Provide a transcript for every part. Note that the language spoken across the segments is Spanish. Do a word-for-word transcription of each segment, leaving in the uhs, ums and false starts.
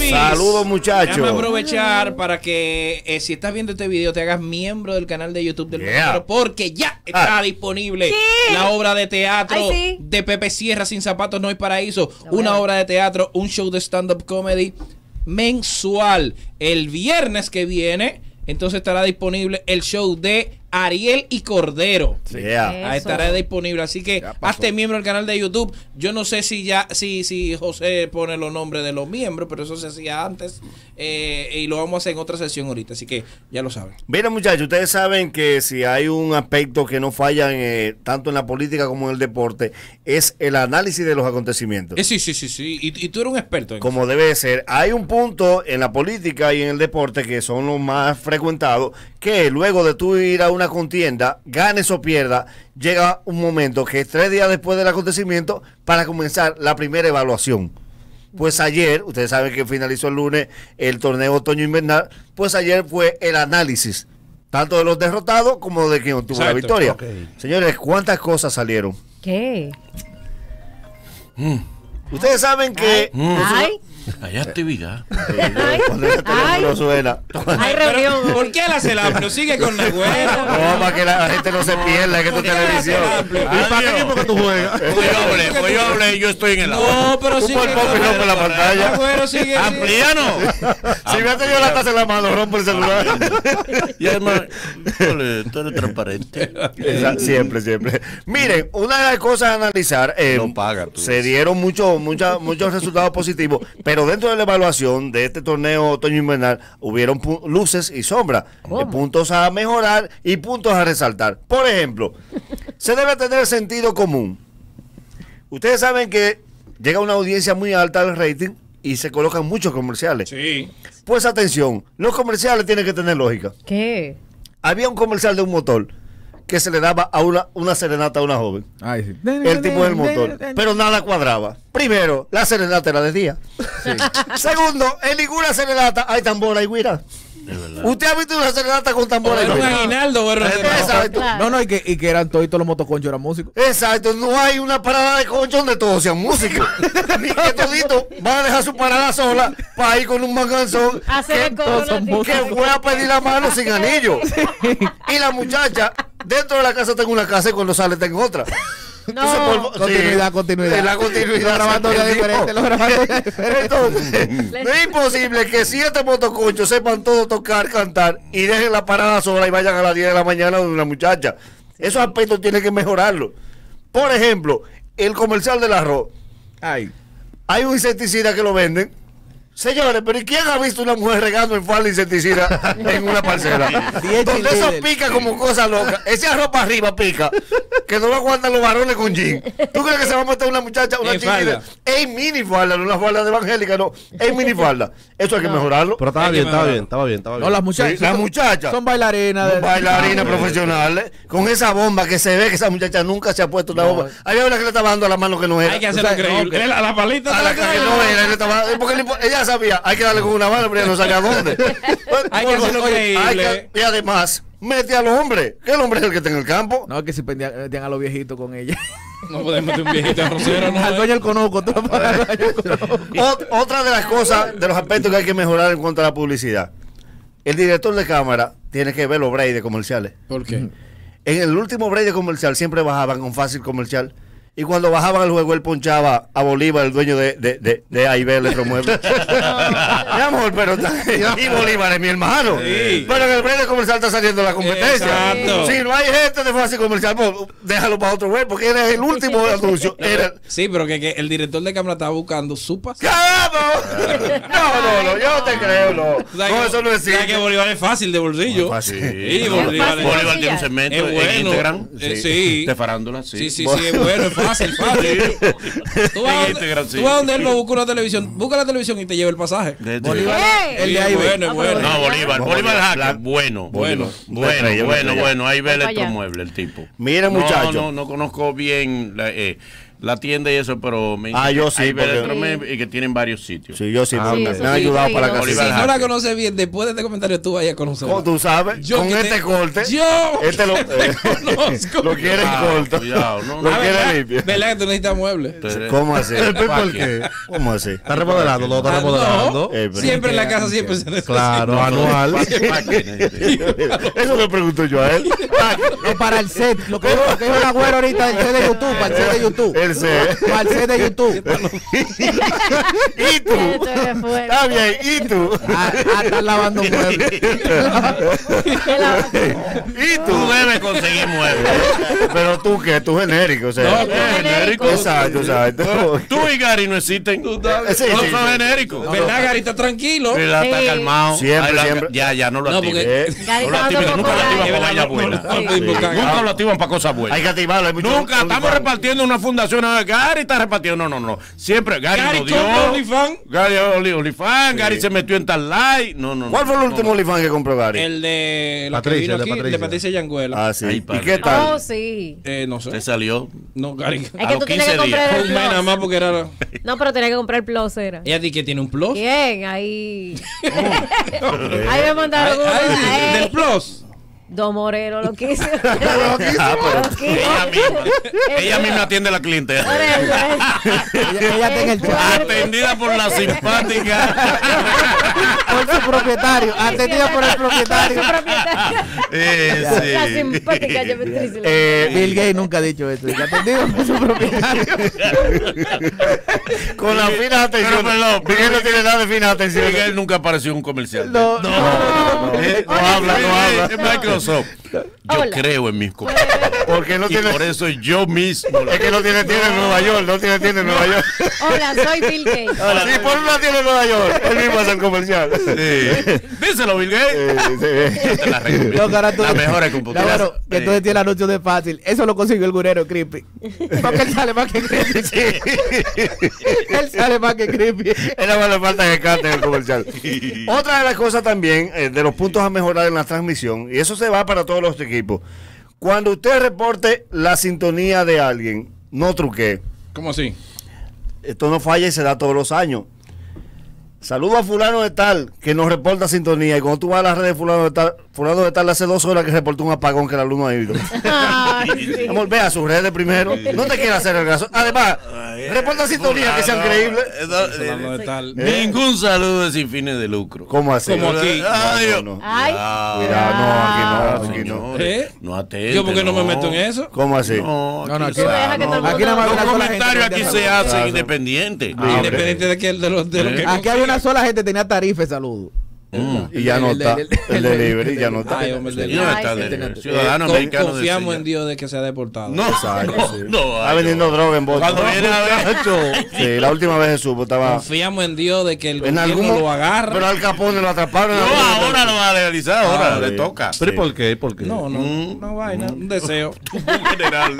Saludos, muchachos. Déjame aprovechar para que eh, si estás viendo este video te hagas miembro del canal de YouTube del Yeah. Monotero, porque ya está ah. disponible ¿Qué? la obra de teatro Ay, sí. de Pepe Sierra, Sin Zapatos No Hay Paraíso. Lo Una veo. obra de teatro, un show de stand-up comedy mensual. El viernes que viene, entonces estará disponible el show de Ariel y Cordero. Yeah. Ahí estará disponible, así que hazte miembro del canal de YouTube. Yo no sé si ya si, si José pone los nombres de los miembros, pero eso se hacía antes eh, y lo vamos a hacer en otra sesión ahorita, así que ya lo saben. Mira, muchachos, ustedes saben que si hay un aspecto que no falla en, eh, tanto en la política como en el deporte, es el análisis de los acontecimientos. Eh, sí, sí, sí, sí. Y, y tú eres un experto en Como eso. debe ser. Hay un punto en la política y en el deporte que son los más frecuentados, que luego de tú ir a una contienda, ganes o pierdas, llega un momento que es tres días después del acontecimiento para comenzar la primera evaluación. Pues ayer, ustedes saben que finalizó el lunes el torneo otoño invernal, pues ayer fue el análisis, tanto de los derrotados como de quien obtuvo la Exacto. victoria. Okay. Señores, ¿cuántas cosas salieron? ¿Qué? Mm. Ustedes saben que... Mm. Ay, Hay actividad. Cuando ese teléfono Ay. suena... hay reunión. Pero, ¿por qué él hace el amplio? Sigue con la güera. No, para que la gente no se pierda, que esto es televisión. ¿Y para qué equipo que tú juegas? Pues yo hablé, pues yo hablé, yo estoy en el agua. No, pero Tú sigue por poco con y rompe la pantalla. Güero, sigue. Ampliano. Si me ha tenido la taza en la mano, rompo el celular. Y además, ole, tú eres transparente. Esa- siempre, siempre. Miren, una de las cosas a analizar, eh, No paga, tú. se dieron muchos muchos muchos resultados positivos, pero dentro de la evaluación de este torneo otoño invernal hubieron pu- luces y sombras, eh, puntos a mejorar y puntos a resaltar. Por ejemplo, se debe tener sentido común. Ustedes saben que llega una audiencia muy alta al rating y se colocan muchos comerciales. Sí. Pues atención, los comerciales tienen que tener lógica. ¿Qué? Había un comercial de un motor que se le daba a una, una serenata a una joven. Ay, sí. El tipo del motor. Pero nada cuadraba. Primero, la serenata era de día. Segundo, en ninguna serenata hay tambora y guira. ¿Usted ha visto una serenata con tambora y Era un guira? aguinaldo, güero. Exacto. Claro. No, no, y que, y que eran todos los motoconchos, eran músicos. Exacto, no hay una parada de concho donde todos sean músicos. Ni que toditos van a dejar su parada sola para ir con un manganzón Hacer el coro. todos son no sé que qué. fue a pedir la mano sin anillo. Y la muchacha, dentro de la casa tengo una casa y cuando sale tengo otra. No. Entonces, por- Continuidad, sí, continuidad. de la continuidad. Los grabando ya diferente, los grabando ya diferente. Entonces, no es imposible que siete motoconchos sepan todo tocar, cantar y dejen la parada sola y vayan a las diez de la mañana de una muchacha. Esos aspectos tienen que mejorarlo. Por ejemplo, el comercial del arroz. Ay. Hay un insecticida que lo venden. Señores, pero ¿y quién ha visto una mujer regando en falda insecticida en una parcela? Diez Donde eso líderes. pica como cosa loca. Ese arroz para arriba pica. Que no lo aguantan los varones con jean. ¿Tú crees que se va a meter una muchacha, una En chiquita? falda. En mini falda, no una falda de evangélica, no. En mini falda. Eso hay que mejorarlo. Pero estaba Hay que bien, estaba mejorar. bien, estaba bien, estaba bien. No, las muchachas. Sí, las son- muchachas. Son bailarinas. de- Bailarinas profesionales, con esa bomba que se ve que esa muchacha nunca se ha puesto una No. bomba. Había una que le estaba dando a la mano que no era. Hay que hacerlo O sea, increíble. no, Él a la palita. A la que no era, le estaba- porque le impo- ella sabía, hay que darle con una mano, pero ella no sabía dónde. Hay que hacerlo Oye, hay increíble. que- y además, mete al hombre, que el hombre es el que está en el campo. No, que si pendían, metían a los viejitos con ella. No podemos meter un viejito arrocero, no. Al dueño del conuco. Tú lo pones al dueño del conuco. Ot- otra de las cosas, de los aspectos que hay que mejorar en cuanto a la publicidad. El director de cámara tiene que ver los breaks de comerciales. ¿Por qué? En el último break de comercial siempre bajaban con fácil comercial. Y cuando bajaban al juego, él ponchaba a Bolívar, el dueño de, de, de, de A y B Electromuebles. Mi amor, pero y Bolívar es mi hermano. Sí. Pero en el break de comercial está saliendo la competencia. Exacto. Si no hay gente de fácil comercial, pues déjalo para otro break, porque era el último anuncio. Era, Sí, pero que, que el director de cámara estaba buscando su pas. ¡Caramba! No, no, no, yo no te creo, no. No, eso no ¿Sabes existe. que Bolívar es fácil de bolsillo? Muy fácil. Sí, Bolívar es Bolívar tiene un segmento Es en bueno. Instagram. Eh, sí. De farándula, sí. Sí, sí, sí, es bueno, es fácil, fácil. Tú vas, En donde, Instagram, sí. tú vas donde él no busca una televisión, busca la televisión y te lleva el pasaje. De- de- Bolívar, ¡Ey! el Sí, de ahí. es bueno, es Ah, bueno. No, Bolívar, Bolívar es hacker. Bueno, Bueno. bueno, Estrella, bueno, una bueno, estrella. bueno. Ahí ve Vaya. electromueble el tipo. Mira, No, muchacho. No, no conozco bien la, eh, la tienda y eso, pero me Ah, yo sí, hay porque- electrodomésticos y que tienen varios sitios. Sí, yo sí, Ah, me, sí, me eso han sí, ayudado sí, para la no, casa. Si Oliver no la Jaque. conoces bien, después de este comentario tú vayas a conocerla. ¿Cómo tú sabes? Yo Con que este te- corte. Yo Este lo, eh, conozco. lo quieren Cuidado, corto. cuidado, no, Lo no. Ah, quieren ¿verdad? limpio. ¿Verdad que tú necesitas muebles? Ustedes- ¿Cómo así? ¿Por qué? ¿Cómo así? Está remodelando, lo está Ah, remodelando. no. Eh, pero- Siempre en la casa siempre se necesita. Claro, anual. Eso le pregunto yo a él. Es para el set. Lo que lo que es un agüero ahorita del set de YouTube. Para el set de YouTube. Él se. Para el set de YouTube. ¿Y tú? Esto es fuerte. Está bien, ¿y tú? Ah, ah, están lavando muebles. ¿Y Tú tú? debes conseguir muebles. Pero tú qué, tú genérico, o sea. No, tú genérico. Exacto, exacto. Tú y Gary no existen. No Sí, sí, son sí. genéricos. ¿Verdad, Gary? Está tranquilo. ¿Verdad? Está Sí. calmado. Siempre, Ay, la- siempre. Ya, ya, no lo No, activen. porque- Eh, Gary No lo está activen, dando nunca lo poco activan like. para vaya No, buena. no, no, Sí. no, no, Nunca lo activan para cosas buenas. Hay que activarlo. hay mucho Nunca estamos OnlyFans. repartiendo una fundación. ah, Gary está repartiendo. No, no, no. Siempre Gary, Gary lo dio. compra OnlyFans. Gary Oli- OnlyFans. Gary se metió en tal like. No, no, no. ¿Cuál fue el no, último no. OnlyFans que compró Gary? El de la Patricia, que vino el de aquí, el de Patricia. Patricia Yanguela. Ah, sí. Ay, ¿Y padre. qué tal? Oh, sí. Eh, no sé. Se salió. No, Gary. Es A que los tú tienes que quince días. comprar Un el mes nada plus. más porque era. No, pero tenía que comprar el plus, era. Ella dice que tiene un plus. Bien, ahí. Ahí me mandaron Ay, uno. ay, Ay, del plus. Dos morenos, lo quiso. Ah, pero- Lo quiso. Ella misma. Ella misma atiende la Por clientela. eso, es. Ella, ella está en el chat. Atendida por la simpática. Por su propietario. Atendida por el Su propietario. propietario. Eh, La sí. simpática Geometría. Eh, Bill Gates nunca ha dicho eso. Ella atendido por su propietario. con las finas atenciones. Pero, perdón, pero- Miguel no tiene nada de finas atenciones. Miguel nunca apareció en un comercial. No, No, eh, no habla, no habla. En Microsoft. Yo Hola. creo en mis comerciales. Porque no Y tiene. por eso yo mismo. Es que no tiene tienda en Nueva York, no tiene tienda en Nueva York. Hola, soy Bill Gates. Sí, por una tienda en Nueva York. Él mismo hace el comercial. Sí. Díselo, Bill Gates. Eh, sí. Yo te la recomiendo. No, cara, tú- La mejor es No, computadora. bueno, que entonces tiene el anuncio de fácil. Eso lo consiguió el gurero Creepy. Porque él sale más que Creepy. Él sale más que Creepy. Es nada más le falta que cante en el comercial. Otra de las cosas también, eh, de los puntos a mejorar en la transmisión, y eso se va para todos los equipos. Cuando usted reporte la sintonía de alguien, no truque. ¿Cómo así? Esto no falla y se da todos los años. Saludo a fulano de tal que nos reporta sintonía. Y cuando tú vas a las redes de fulano de tal, fulano de tal hace dos horas que reportó un apagón que el alumno ha ido. Ay, sí. Amor, ve a sus redes primero. No te quieras hacer el caso. Además, reporta sintonía que sean creíbles. Hablando de tal. Ningún saludo es sin fines de lucro. ¿Cómo así? Como aquí. Ay, No, no, no. Ay, Cuidado, no, aquí no, aquí no. señores, ¿Eh? No atenten. Yo porque no me meto en eso. ¿Cómo así? No, No, no, aquí aquí, se- deja que todo el aquí nada más Los una sola comentarios gente aquí que se tenía hacen Claro. independientes. Ah, Independiente de, que, de, lo, de lo que. Aquí había una sola gente que tenía tarifa de salud. Mm. Y ya no El- está. el- El delivery ya no está. Ay, hombre, el ¿Y dónde Ay, está sí. el Eh, ciudadano Con- americano? de confiamos Sevilla? en Dios de que sea deportado. No, Exacto, sí. no, Está ay, vendiendo no. droga en Boston. Cuando viene a ver, Sí, la última vez se supo, estaba Confiamos en Dios de que el en gobierno algún lo mo- agarra. Pero al Capone lo atrparon. en no, algún momento. ahora lo va a legalizar, ahora Ah, le sí. toca. ¿Pero y por qué? ¿Por qué? No, no, Mm. no vaina, un deseo. Un general.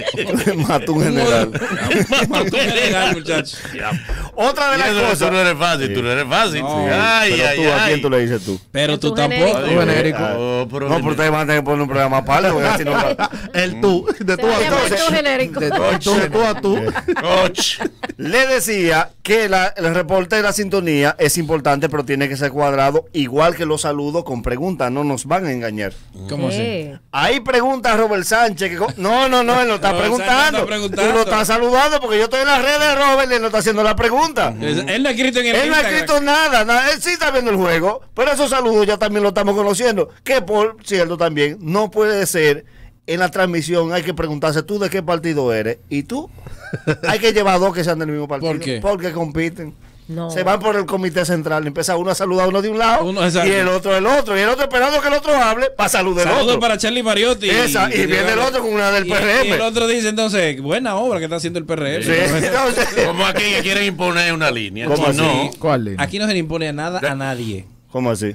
Mató un general. Mató un general, muchacho. Otra de Y las eso que cosas. tú no eres fácil, tú no eres fácil. No, Ay, Pero ay, tú, ¿a ay. quién tú le dices tú? Pero tú Tú tampoco. genérico. Tú genérico. No, pero No, pero ustedes van a tener que poner un programa aparte, porque así no va. El tú. De Se tú va a a llamar tú. tú genérico. De- De tú, de tú a tú. Och. Le decía que la- el reporte de la sintonía es importante, pero tiene que ser cuadrado, igual que los saludos con preguntas, no nos van a engañar. ¿Cómo así? Eh, Ahí pregunta Robert Sánchez. Que, co- no, no, no, él lo está Robert Sánchez preguntando. está preguntando. Tú lo estás saludando porque yo estoy en las redes de Robert y él no está haciendo la pregunta. Es- Él no ha escrito en el Él no ha Instagram. escrito nada, nada, él sí está viendo el juego, pero esos saludos ya también lo estamos conociendo. Que por cierto también, no puede ser en la transmisión, hay que preguntarse tú de qué partido eres y tú. Hay que llevar dos que sean del mismo partido. ¿Por qué? Porque compiten. no. Se van por el comité central, empieza uno a saludar a uno de un lado Uno, exacto. y el otro del otro, y el otro esperando que el otro hable para saludar al Saludos otro. para Charlie Mariotti. Esa, y viene el otro con una del y, P R M. Y el otro dice entonces, buena obra que está haciendo el P R M. Sí, entonces, Como aquí que quieren imponer una línea. ¿Cómo Y así? no. ¿Cuál línea? Aquí no se le impone a nada a nadie. ¿cómo así?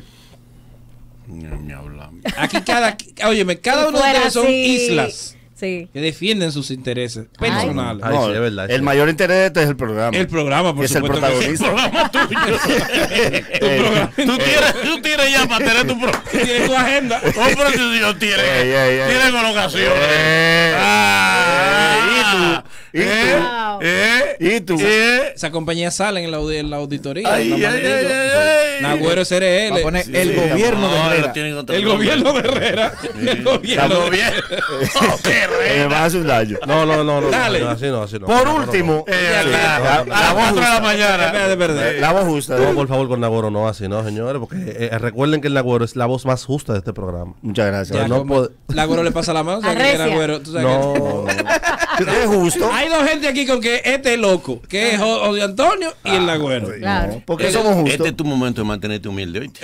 No me hablamos. Aquí cada, óyeme, cada Si uno de fuera ellos son así, islas Sí. que defienden sus intereses personales. Ay, sí, es verdad, el sí. mayor interés de este es el programa. El programa, por es el supuesto. que sí. protagonista. Programa tuyo. Tu programa. Tú tienes, tú tienes ya para tener tu programa. Tienes tu agenda. Oh, pero si Dios tiene, Ey, ey, ey. tiene colocación. Eh, Ah, eh, ¿y tú? ¿Y tú? Wow. ¿Eh? ¿Y tú? ¿Eh? Esa compañía sale en la, audi- en la auditoría. Ay, en la ay, Madrid. ay, ay. Nagüero es R Va a L. poner Sí, el sí, gobierno de no, Herrera. lo tienen otro El nombre. gobierno de Herrera. El gobierno de gobierno. Oh, qué Eh, rey. me hace un daño. No, no, no, no. Dale. no, Así no, así no. Por No, no, no. último, Eh, sí, la- la, a la las voz cuatro de la justa. mañana. Espérate, espérate. La voz justa. No, por favor, con Nagüero no así, no, señores, porque eh, recuerden que el Nagüero es la voz más justa de este programa. Muchas gracias. Ya, no como- puede- Nagüero le pasa la mano. ¿Sabes Arrecia. que Nagüero? ¿Tú sabes No, que- Es justo. Hay dos gente aquí con que este es loco, que es O- Odio Antonio y el Nagüero. Claro. Porque somos justos. Este es tu momento de mantenerte humilde, ¿oíste?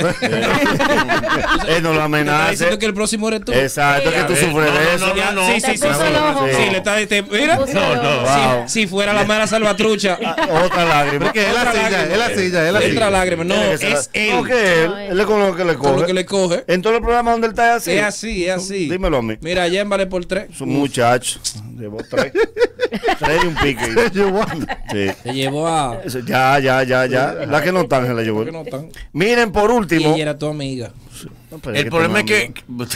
Él no lo Está amenaza. diciendo que el próximo eres tú. Exacto, que tú Eh, sufres no, de no, eso. no, Ya, no. Sí, Te sí, sí. puso el ojo. Sí, le está este, mira. Te puso el No, no. ojo. Wow. Si, si fuera la mala salvatrucha, Otra lágrima. porque es la Otra silla, lágrima. es la silla, es la entra silla. lágrimas. No, Tiene que ser es la- él. No, que él. No, él. Él es con lo que le Con lo coge. que le coge. En todo el programa donde él está es así. Es así, es así. Dímelo a mí. Mira, ayer vale por tres. Es un muchacho. Llevó tres. Tres y un pique. Sí. Se llevó a. Eso, ya, ya, ya, ya. La que no están se la llevó. ¿Por qué no están? Miren, por Y último. ella era tu amiga. No, pero El que problema es tengo que. amigo.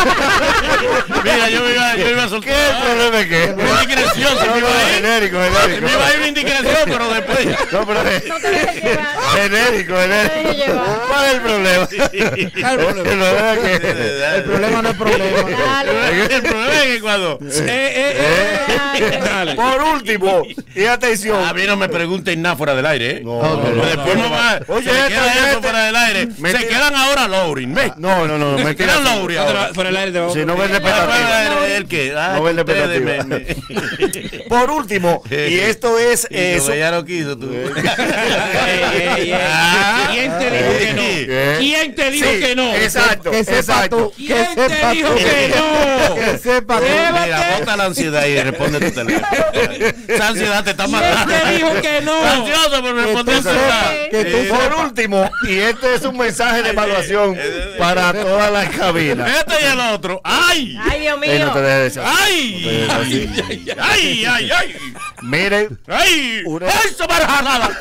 Mira, yo me iba, yo iba a ¿Qué soltar. es el problema es que? Una indiscreción, se No, me iba no, a ir. genérico, Me genérico. iba a ir una indiscreción, pero después. No, pero No te dejes llevar. genérico, No te dejes genérico. llevar. ¿Cuál es el problema? Claro, El problema es que. El problema no es problema. Dale. El problema es que cuando. Eh, eh, eh. Dale. Por último, y atención. A mí no me pregunten nada fuera del aire, ¿eh? No, no, no, Porque después no, no no. va. Oye, se esto, queda esto. eso fuera del aire. Mentira. Se quedan ahora Laurin, ¿ves? No, no, no, Se mentira. quedan Laurin No te la- ahora. Fuera del aire te vamos Si a no ven Fuera del expectativa. aire, ¿el qué? Ah, No ven la ustedes expectativa. me- me- Por último, y esto es Y eso. como ella no quiso, tú. Ey, ey, ey. Ah. ¿Quién te dijo que no? ¿Qué? ¿Quién te dijo Sí, que no? Exacto, Que sepa exacto. tú. Que ¿Quién te sepa dijo tú. que no? Que sepa tú. Mira, bota la ansiedad y responde tu teléfono. Esa ansiedad te está ¿Quién matando. te dijo que no? Está ansioso por responder Que tú ansiedad. sepas, que tú Eh, Por último, y este es un mensaje de evaluación para todas las cabinas. Este y el otro. ¡Ay! Ay, Dios Ey, no mío. te dejes eso. ¡Ay! Así. ¡Ay, ay, ay! Miren, ¡Ay! Una- ¡Ay, se me jalaba!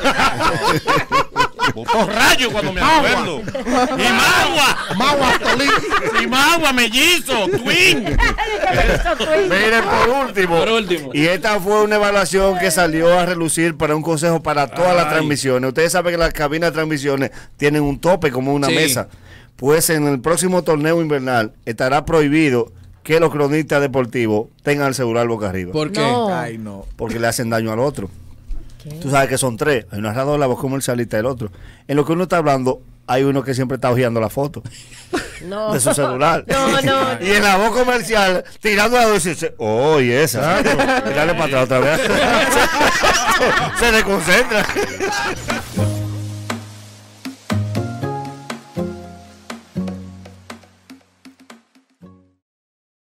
Los rayos cuando me acuerdo. ¡Y Magua! ¡Magua, ¡Y Magua, mellizo! ¡Twin! miren por último. Por último. Y esta fue una evaluación que salió a relucir para un consejo para todas las Ay. transmisiones. Ustedes saben que las cabinas de transmisiones tienen un tope como una Sí. mesa. Pues en el próximo torneo invernal estará prohibido que los cronistas deportivos tengan el celular boca arriba. ¿Por qué? No. Ay, no. Porque le hacen daño al otro. Tú sabes que son tres. Hay un narrador, la voz comercialista y el otro. En lo que uno está hablando, hay uno que siempre está hojeando la foto No. de su celular. No, no. Y en la voz comercial, tirando a dos, dice, oh, y esa. Y dale para atrás otra vez. Se desconcentra.